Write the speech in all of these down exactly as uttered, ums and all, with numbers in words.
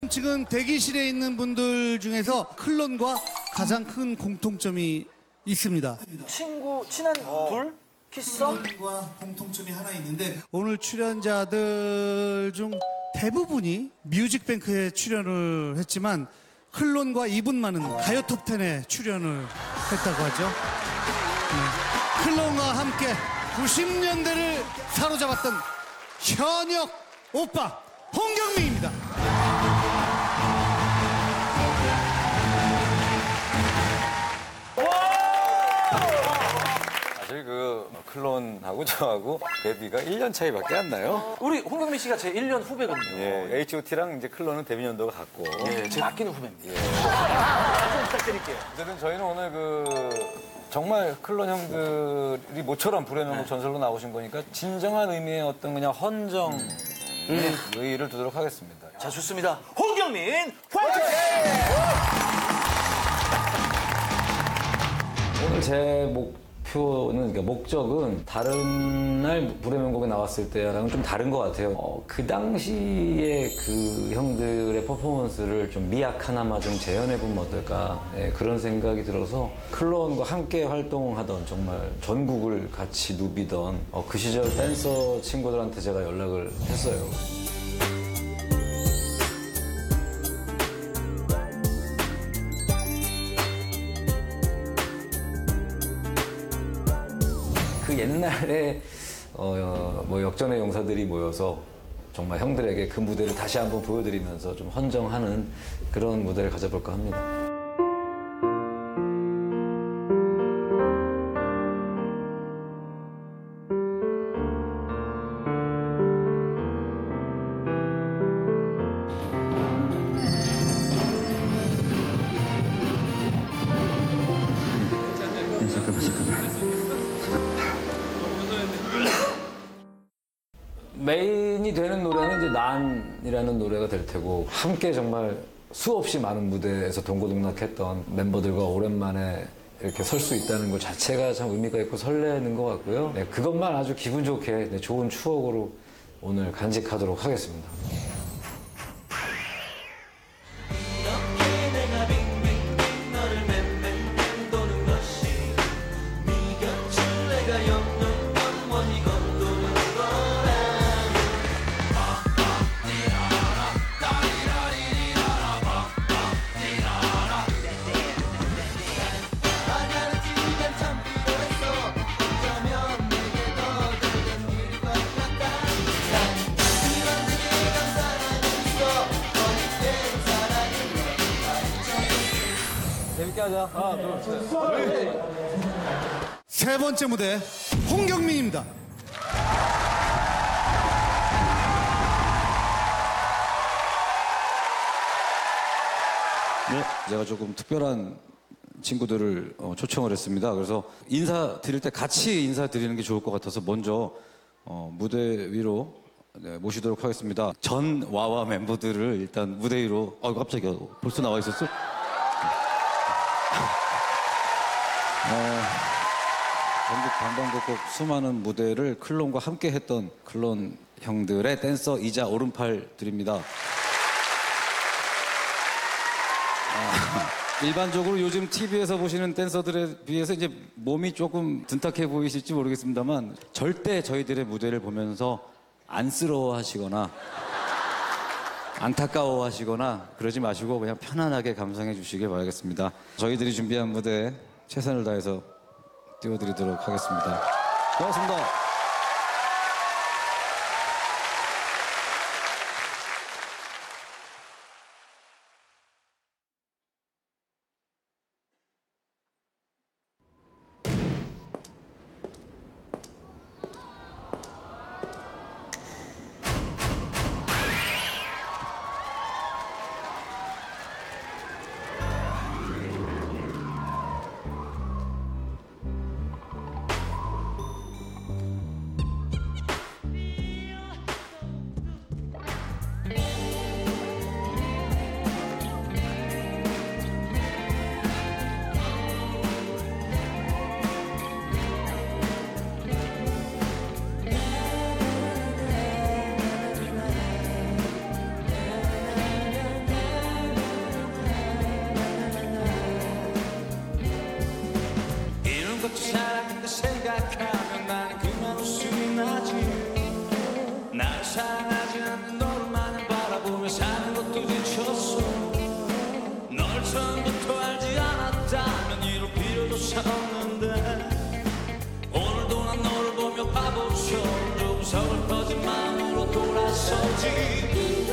지금 대기실에 있는 분들 중에서 클론과 가장 큰 공통점이 있습니다. 친구, 친한 둘? 키썸? 클론과 공통점이 하나 있는데 오늘 출연자들 중 대부분이 뮤직뱅크에 출연을 했지만 클론과 이분만은 가요 톱텐에 출연을 했다고 하죠. 네. 클론과 함께 구십 년대를 사로잡았던 현역 오빠 홍경민입니다. 사실 그 클론하고 저하고 데뷔가 일 년 차이밖에 안 나요. 우리 홍경민 씨가 제 일 년 후배거든요. 예, 에이치 오 티랑 이제 클론은 데뷔 연도가 같고. 예, 제가 아끼는 후배입니다. 예. 좀 부탁드릴게요. 어쨌든 저희는 오늘 그 정말 클론 형들이 모처럼 불의 명곡 전설로 나오신 거니까 진정한 의미의 어떤 그냥 헌정 의 의의를 두도록 하겠습니다. 자, 좋습니다. 홍경민 화이팅! 오늘 제 목표는, 그러니까 목적은 다른 날 불의 명곡에 나왔을 때랑은 좀 다른 것 같아요. 어, 그 당시에 그 형들의 퍼포먼스를 좀 미약 하나마 좀 재현해보면 어떨까, 네, 그런 생각이 들어서 클론과 함께 활동하던 정말 전국을 같이 누비던 어, 그 시절 댄서 친구들한테 제가 연락을 했어요. 그 옛날에 어, 뭐 역전의 용사들이 모여서 정말 형들에게 그 무대를 다시 한번 보여드리면서 좀 헌정하는 그런 무대를 가져볼까 합니다. 메인이 되는 노래는 이제 난이라는 노래가 될 테고, 함께 정말 수없이 많은 무대에서 동고동락했던 멤버들과 오랜만에 이렇게 설 수 있다는 것 자체가 참 의미가 있고 설레는 것 같고요. 네, 그것만 아주 기분 좋게 네, 좋은 추억으로 오늘 간직하도록 하겠습니다. 재밌게 하자. 하나, 둘, 셋. 세 번째 무대 홍경민입니다. 네, 제가 조금 특별한 친구들을 어, 초청을 했습니다. 그래서 인사 드릴 때 같이 인사 드리는 게 좋을 것 같아서 먼저 어, 무대 위로 네, 모시도록 하겠습니다. 전 와와 멤버들을 일단 무대 위로. 아, 깜짝이야. 벌써 나와 있었어? 어, 전국 방방곡곡 수많은 무대를 클론과 함께 했던 클론 형들의 댄서이자 오른팔들입니다. 아, 일반적으로 요즘 티비에서 보시는 댄서들에 비해서 이제 몸이 조금 둔탁해 보이실지 모르겠습니다만 절대 저희들의 무대를 보면서 안쓰러워 하시거나 안타까워 하시거나 그러지 마시고 그냥 편안하게 감상해 주시길 바라겠습니다. 저희들이 준비한 무대에 최선을 다해서 띄워드리도록 하겠습니다. 고맙습니다. 사랑인가 생각하면 나는 그만 웃음이 나지. 날 사랑하지 않는 너를만 바라보며 사는 것도 지쳤어. 널 처음부터 알지 않았다면 이럴 필요도 없는데 오늘도 난 너를 보며 바보처럼 좀 서글퍼진 마음으로 돌아서지.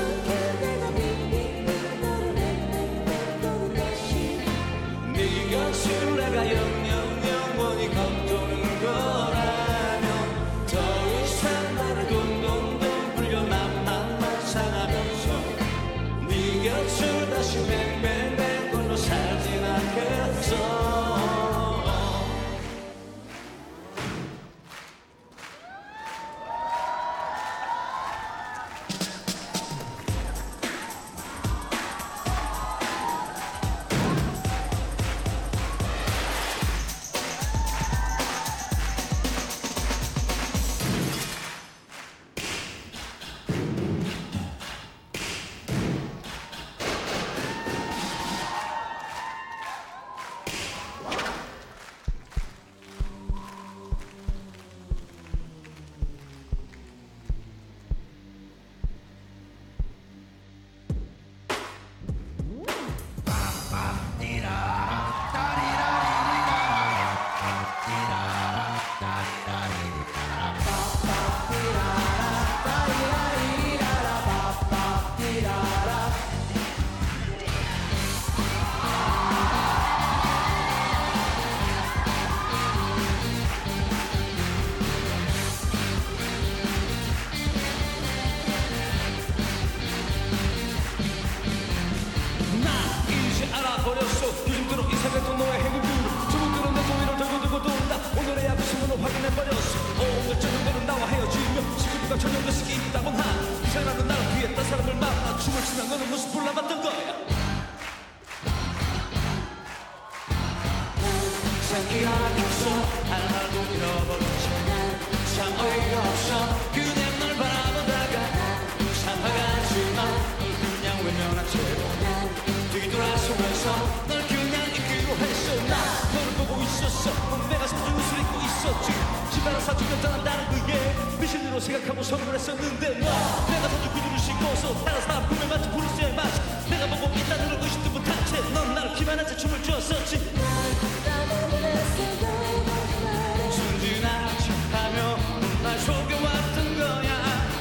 네 곁을 내가 영영 영원히 걷도는 거라면 더 이상 나를 동동동 불려 나만 상하면서 네 곁을 다시 뱅뱅뱅 돌려 살진 않겠어. 알아버렸어. 요즘 들어 이 세계도 너의 행운들 주문들은 내 종이를 들고 들고 돈다. 오늘의 아침으로 확인해버렸어. 오늘 저녁에는 나와 헤어지며 시간과 저녁을 쓰기 있다곤 한 이 사람은 나를 피했던 사람을 만나 춤을 추며 너는 모습을 남았던 거야. 생기하겠어 하나도 잃어버렸지. 참 어이가 없어 그냥 널 바라보다가 상하가지만 널 그냥 외면한 채로 뒤돌아서면서 널 그냥 잊기로 했어. 나 너를 보고 있었어. 내가 사준 옷을 입고 있었지. 집안을 사주면 떠난다는 그게 미신으로 생각하고 선물을 했었는데 너 내가 사준 구두를 신고서 다른 사람 꿈에 맞춰 부르스에 맞춰 내가 보고 있다는 걸 의식도 못한 채 넌 나를 기만한 채 춤을 췄었지. 순진한 척하며 날 속여왔던 거야.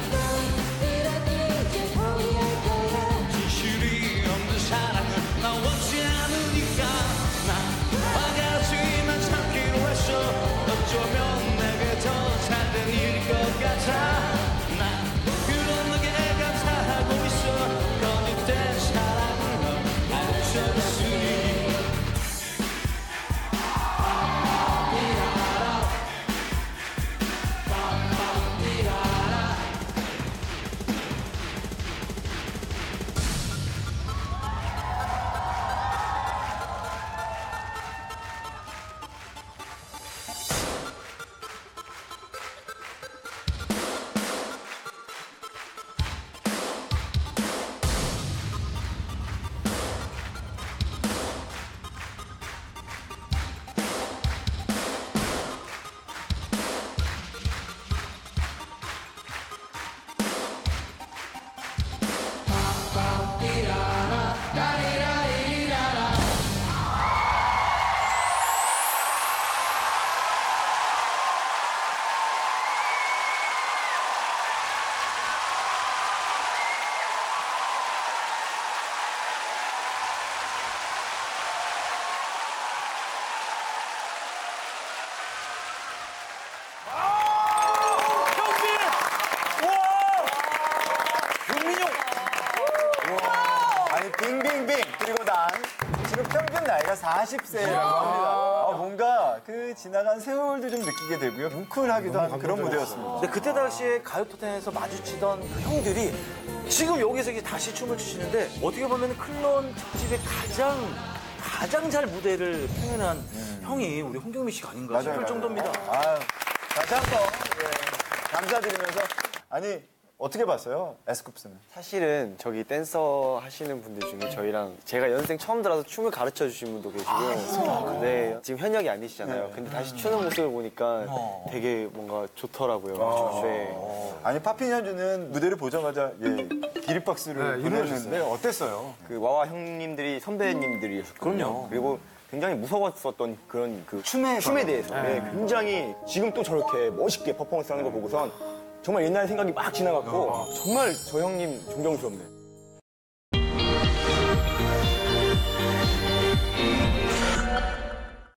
진실이 없는 사랑을 나 원치 않으니까 나 화가지만 참기로 했어. 어쩌면 내게 더 잘된 일일 것 같아. 나 그런 너에게 감사하고 있어. 거짓된 사랑을 넌 알려줬으니. 사십 세라고 합니다. 아, 뭔가 그 지나간 세월도 좀 느끼게 되고요. 뭉클하기도 한 그런 무대였습니다. 근데 그때 당시에 가요토텐에서 마주치던 그 형들이 지금 여기서 이제 다시 춤을 추시는데 어떻게 보면 클론 특집의 가장 가장 잘 무대를 표현한 음. 형이 우리 홍경민 씨가 아닌가 맞아요, 싶을 맞아요. 정도입니다. 아유, 다시 한번 예, 감사드리면서 아니 어떻게 봤어요? 에스쿱스는? 사실은 저기 댄서 하시는 분들 중에 저희랑 제가 연생 처음 들어서 춤을 가르쳐 주신 분도 계시고 네, 지금 현역이 아니시잖아요. 근데 다시 추는 모습을 보니까 되게 뭔가 좋더라고요. 네. 아니 파핀 현주는 무대를 보자마자 예, 기립박수를 보내셨는데 어땠어요? 그 와와 형님들이 선배님들이었거든요. 그리고 굉장히 무서웠었던 그런 그 춤에, 춤에 대해서 네, 굉장히 지금 또 저렇게 멋있게 퍼포먼스 하는 거 보고선 정말 옛날 생각이 막 지나갔고 정말 저 형님 존경스럽네요.